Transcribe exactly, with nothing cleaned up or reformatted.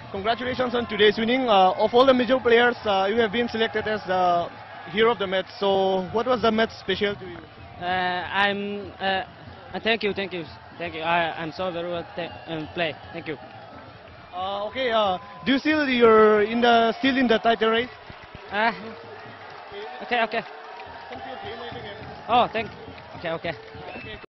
Congratulations on today's winning. Uh, of all the major players, uh, you have been selected as the hero of the match. So, what was the match special to you? Uh, I'm. Uh, uh, thank you, thank you, thank you. I, I'm so very well um, play. Thank you. Uh, okay. Uh, do you still you're in the still in the title race? Uh, okay, okay. Oh, thank. Okay, okay.